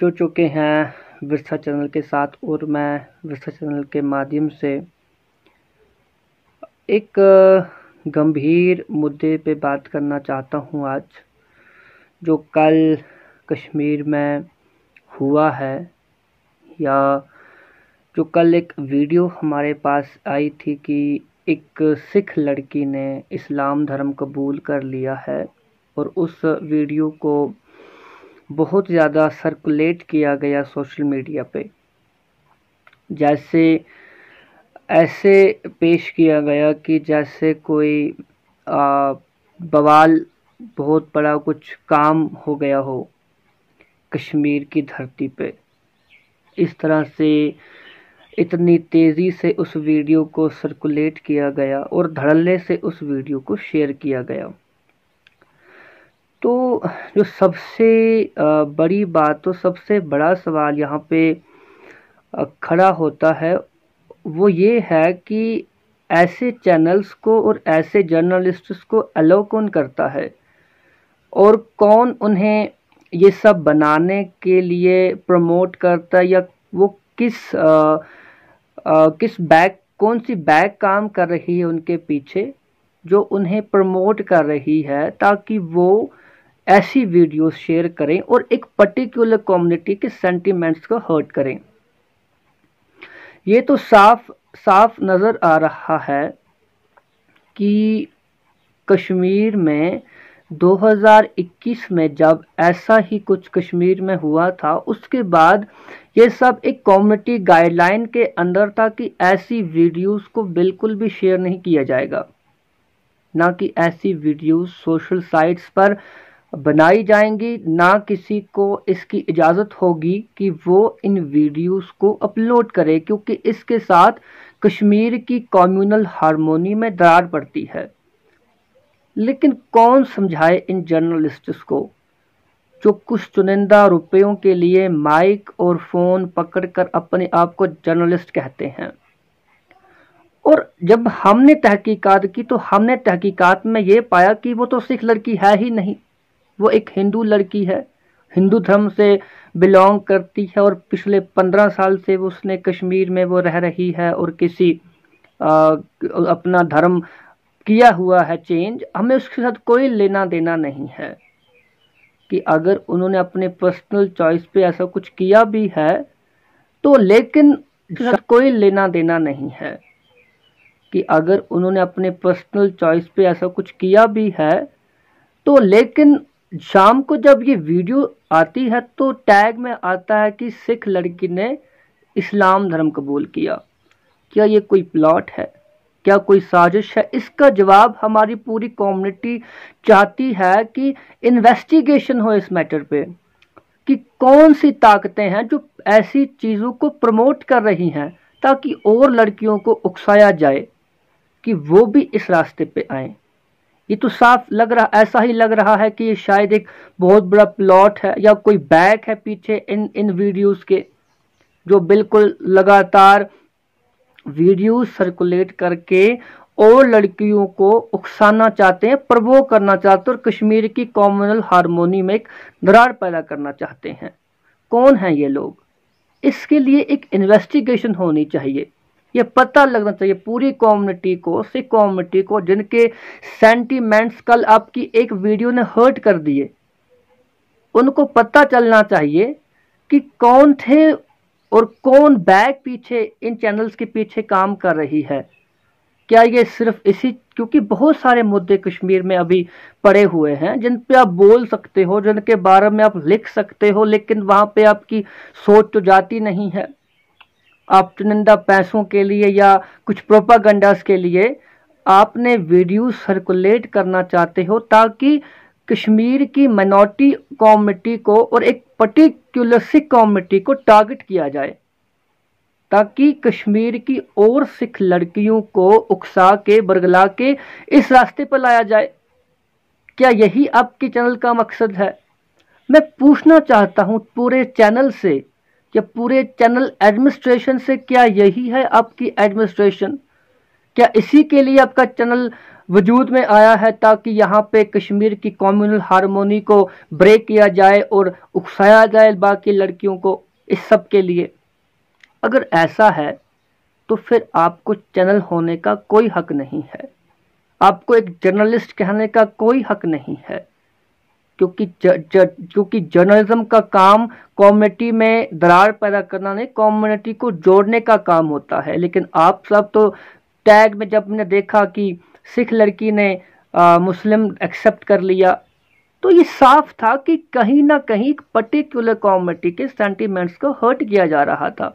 जुड़ चुके हैं विरसा चैनल के साथ और मैं विरसा चैनल के माध्यम से एक गंभीर मुद्दे पे बात करना चाहता हूँ आज, जो कल कश्मीर में हुआ है, या जो कल एक वीडियो हमारे पास आई थी कि एक सिख लड़की ने इस्लाम धर्म कबूल कर लिया है और उस वीडियो को बहुत ज़्यादा सर्कुलेट किया गया सोशल मीडिया पे। जैसे ऐसे पेश किया गया कि जैसे कोई बवाल, बहुत बड़ा कुछ काम हो गया हो कश्मीर की धरती पे। इस तरह से इतनी तेज़ी से उस वीडियो को सर्कुलेट किया गया और धड़ल्ले से उस वीडियो को शेयर किया गया। तो जो सबसे बड़ी बात, तो सबसे बड़ा सवाल यहाँ पे खड़ा होता है वो ये है कि ऐसे चैनल्स को और ऐसे जर्नलिस्ट्स को अलाउ कौन करता है और कौन उन्हें ये सब बनाने के लिए प्रमोट करता है, या वो कौन सी बैक काम कर रही है उनके पीछे जो उन्हें प्रमोट कर रही है ताकि वो ऐसी वीडियोस शेयर करें और एक पर्टिकुलर कम्युनिटी के सेंटिमेंट्स को हर्ट करें। ये तो साफ नज़र आ रहा है कि कश्मीर में 2021 में जब ऐसा ही कुछ कश्मीर में हुआ था, उसके बाद ये सब एक कम्युनिटी गाइडलाइन के अंदर था कि ऐसी वीडियोस को बिल्कुल भी शेयर नहीं किया जाएगा, ना कि ऐसी वीडियोस सोशल साइट्स पर बनाई जाएंगी, ना किसी को इसकी इजाज़त होगी कि वो इन वीडियोस को अपलोड करे, क्योंकि इसके साथ कश्मीर की कम्युनल हार्मोनी में दरार पड़ती है। लेकिन कौन समझाए इन जर्नलिस्ट्स को जो कुछ चुनिंदा रुपयों के लिए माइक और फ़ोन पकड़कर अपने आप को जर्नलिस्ट कहते हैं। और जब हमने तहकीकात की तो हमने तहकीकात में ये पाया कि वो तो सिख लड़की है ही नहीं, वो एक हिंदू लड़की है, हिंदू धर्म से बिलोंग करती है और पिछले 15 साल से वो उसने कश्मीर में वो रह रही है और किसी अपना धर्म किया हुआ है चेंज। हमें उसके साथ कोई लेना देना नहीं है कि अगर उन्होंने अपने पर्सनल चॉइस पे ऐसा कुछ किया भी है तो, लेकिन कोई लेना देना नहीं है कि अगर उन्होंने अपने पर्सनल चॉइस पे ऐसा कुछ किया भी है तो, लेकिन शाम को जब ये वीडियो आती है तो टैग में आता है कि सिख लड़की ने इस्लाम धर्म कबूल किया। क्या ये कोई प्लॉट है? क्या कोई साजिश है? इसका जवाब हमारी पूरी कम्युनिटी चाहती है कि इन्वेस्टिगेशन हो इस मैटर पे, कि कौन सी ताकतें हैं जो ऐसी चीज़ों को प्रमोट कर रही हैं ताकि और लड़कियों को उकसाया जाए कि वो भी इस रास्ते पे आएँ। ये तो साफ लग रहा, ऐसा ही लग रहा है कि ये शायद एक बहुत बड़ा प्लॉट है या कोई बैक है पीछे इन वीडियोस के, जो बिल्कुल लगातार वीडियोस सर्कुलेट करके और लड़कियों को उकसाना चाहते हैं, प्रवोक करना चाहते हैं और कश्मीर की कम्युनल हार्मोनी में एक दरार पैदा करना चाहते हैं। कौन हैं ये लोग? इसके लिए एक इन्वेस्टिगेशन होनी चाहिए। ये पता लगना चाहिए पूरी कम्युनिटी को, सिख कम्युनिटी को, जिनके सेंटीमेंट्स कल आपकी एक वीडियो ने हर्ट कर दिए। उनको पता चलना चाहिए कि कौन थे और कौन बैक पीछे इन चैनल्स के पीछे काम कर रही है। क्या ये सिर्फ इसी, क्योंकि बहुत सारे मुद्दे कश्मीर में अभी पड़े हुए हैं जिन पे आप बोल सकते हो, जिनके बारे में आप लिख सकते हो, लेकिन वहाँ पे आपकी सोच तो जाती नहीं है। आप चुनिंदा पैसों के लिए या कुछ प्रोपागंडास के लिए आपने वीडियो सर्कुलेट करना चाहते हो ताकि कश्मीर की माइनॉरिटी कम्युनिटी को और एक पर्टिकुलर सिख कम्युनिटी को टारगेट किया जाए, ताकि कश्मीर की और सिख लड़कियों को उकसा के, बरगला के इस रास्ते पर लाया जाए। क्या यही आपके चैनल का मकसद है? मैं पूछना चाहता हूं पूरे चैनल से या पूरे चैनल एडमिनिस्ट्रेशन से, क्या यही है आपकी एडमिनिस्ट्रेशन? क्या इसी के लिए आपका चैनल वजूद में आया है ताकि यहाँ पे कश्मीर की कम्युनल हारमोनी को ब्रेक किया जाए और उकसाया जाए बाकी लड़कियों को, इस सब के लिए। अगर ऐसा है तो फिर आपको चैनल होने का कोई हक नहीं है, आपको एक जर्नलिस्ट कहने का कोई हक नहीं है, क्योंकि जर्नलिज्म का काम कम्युनिटी में दरार पैदा करना नहीं, कम्युनिटी को जोड़ने का काम होता है। लेकिन आप सब तो टैग में जब मैंने देखा कि सिख लड़की ने मुस्लिम एक्सेप्ट कर लिया, तो ये साफ था कि कहीं ना कहीं पर्टिकुलर कम्युनिटी के सेंटिमेंट्स को हर्ट किया जा रहा था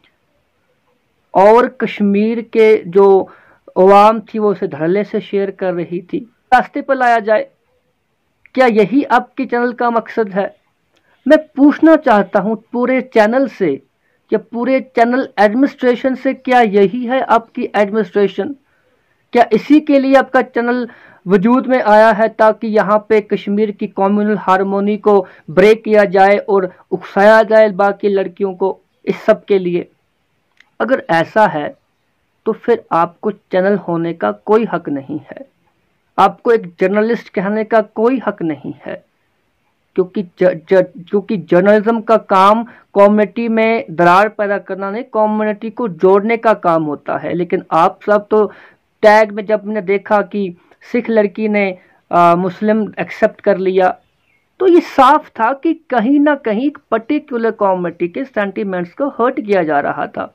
और कश्मीर के जो अवाम थी वो उसे धड़ल्ले से शेयर कर रही थी। रास्ते पर लाया जाए, क्या यही आपके चैनल का मकसद है? मैं पूछना चाहता हूं पूरे चैनल से या पूरे चैनल एडमिनिस्ट्रेशन से, क्या यही है आपकी एडमिनिस्ट्रेशन? क्या इसी के लिए आपका चैनल वजूद में आया है ताकि यहाँ पे कश्मीर की कम्युनल हारमोनी को ब्रेक किया जाए और उकसाया जाए बाकी लड़कियों को, इस सब के लिए? अगर ऐसा है तो फिर आपको चैनल होने का कोई हक नहीं है, आपको एक जर्नलिस्ट कहने का कोई हक नहीं है, क्योंकि जर्नलिज्म का काम कम्युनिटी में दरार पैदा करना नहीं, कम्युनिटी को जोड़ने का काम होता है। लेकिन आप सब तो टैग में जब मैंने देखा कि सिख लड़की ने मुस्लिम एक्सेप्ट कर लिया, तो ये साफ था कि कहीं ना कहीं पर्टिकुलर कम्युनिटी के सेंटिमेंट्स को हर्ट किया जा रहा था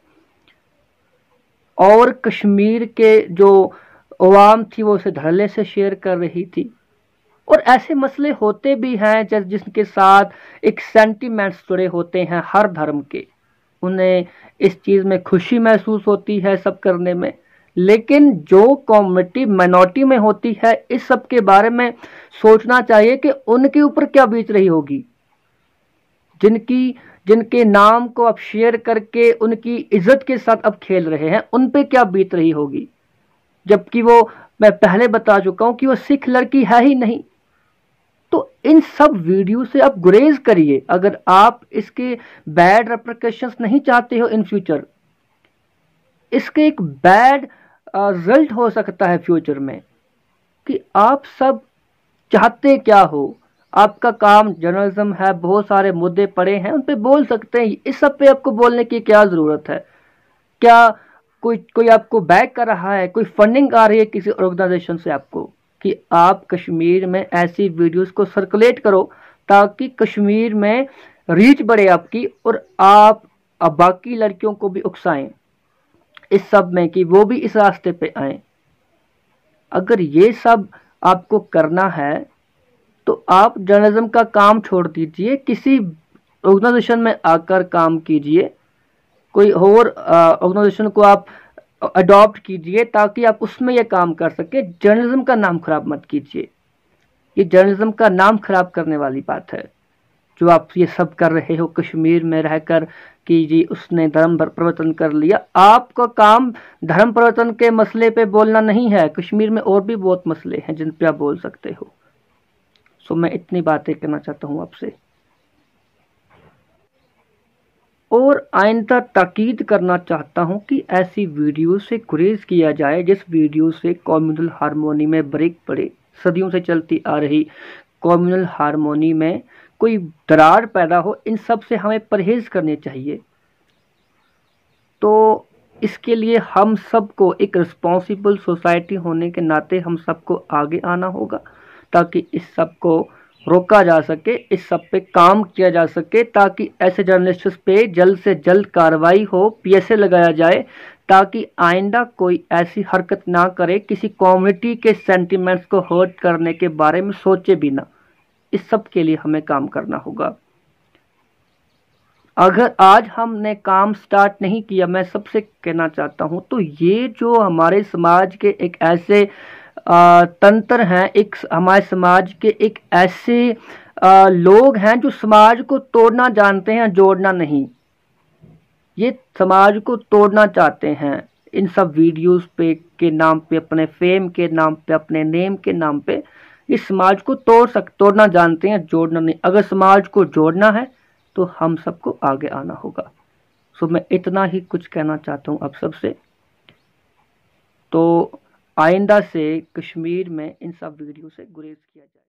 और कश्मीर के जो अवाम थी वो उसे धड़ल्ले से शेयर कर रही थी। और ऐसे मसले होते भी हैं जिसके साथ एक सेंटिमेंट्स जुड़े होते हैं हर धर्म के, उन्हें इस चीज़ में खुशी महसूस होती है सब करने में। लेकिन जो कम्युनिटी माइनॉरिटी में होती है, इस सब के बारे में सोचना चाहिए कि उनके ऊपर क्या बीत रही होगी, जिनके नाम को आप शेयर करके उनकी इज्जत के साथ अब खेल रहे हैं, उन पे क्या बीत रही होगी। जबकि वो, मैं पहले बता चुका हूं कि वो सिख लड़की है ही नहीं। तो इन सब वीडियो से आप गुरेज करिए अगर आप इसके बैड रेपरकशंस नहीं चाहते हो इन फ्यूचर। इसके एक बैड रिजल्ट हो सकता है फ्यूचर में कि आप सब चाहते क्या हो। आपका काम जर्नलिज्म है, बहुत सारे मुद्दे पड़े हैं, उन पे बोल सकते हैं। इस सब पे आपको बोलने की क्या ज़रूरत है? क्या कोई आपको बैक कर रहा है, कोई फंडिंग आ रही है किसी ऑर्गेनाइजेशन से आपको कि आप कश्मीर में ऐसी वीडियोस को सर्कुलेट करो ताकि कश्मीर में रीच बढ़े आपकी और आप बाकी लड़कियों को भी उकसाएं इस सब में कि वो भी इस रास्ते पे आएं? अगर ये सब आपको करना है तो आप जर्नलिज्म का काम छोड़ दीजिए, किसी ऑर्गेनाइजेशन में आकर काम कीजिए, कोई और ऑर्गेनाइजेशन को आप अडॉप्ट कीजिए ताकि आप उसमें यह काम कर सके। जर्नलिज्म का नाम खराब मत कीजिए, ये जर्नलिज्म का नाम खराब करने वाली बात है जो आप ये सब कर रहे हो कश्मीर में रहकर कि जी उसने धर्म परिवर्तन कर लिया। आपका काम धर्म परिवर्तन के मसले पे बोलना नहीं है, कश्मीर में और भी बहुत मसले हैं जिन पे आप बोल सकते हो। सो मैं इतनी बातें कहना चाहता हूँ आपसे और आइंदा ताकीद करना चाहता हूं कि ऐसी वीडियो से गुरेज किया जाए जिस वीडियो से कम्युनल हारमोनी में ब्रेक पड़े। सदियों से चलती आ रही कम्युनल हारमोनी में कोई दरार पैदा हो, इन सब से हमें परहेज करने चाहिए। तो इसके लिए हम सबको एक रिस्पॉन्सिबल सोसाइटी होने के नाते हम सबको आगे आना होगा ताकि इस सब को रोका जा सके, इस सब पे काम किया जा सके, ताकि ऐसे जर्नलिस्ट्स पे जल्द से जल्द कार्रवाई हो, पीएसए लगाया जाए ताकि आइंदा कोई ऐसी हरकत ना करे, किसी कम्युनिटी के सेंटिमेंट्स को हर्ट करने के बारे में सोचे भी ना। इस सब के लिए हमें काम करना होगा। अगर आज हमने काम स्टार्ट नहीं किया, मैं सबसे कहना चाहता हूं, तो ये जो हमारे समाज के एक ऐसे तंत्र हैं, एक हमारे समाज के एक ऐसे लोग हैं जो समाज को तोड़ना जानते हैं, जोड़ना नहीं। ये समाज को तोड़ना चाहते हैं इन सब वीडियोस पे के नाम पे, अपने फेम के नाम पे, अपने नेम के नाम पे। इस समाज को तोड़ना जानते हैं, जोड़ना नहीं। अगर समाज को जोड़ना है तो हम सबको आगे आना होगा। सो मैं इतना ही कुछ कहना चाहता हूँ आप सबसे। तो آئندہ سے کشمیر میں ان سب ویڈیو سے گریز کیا جائے۔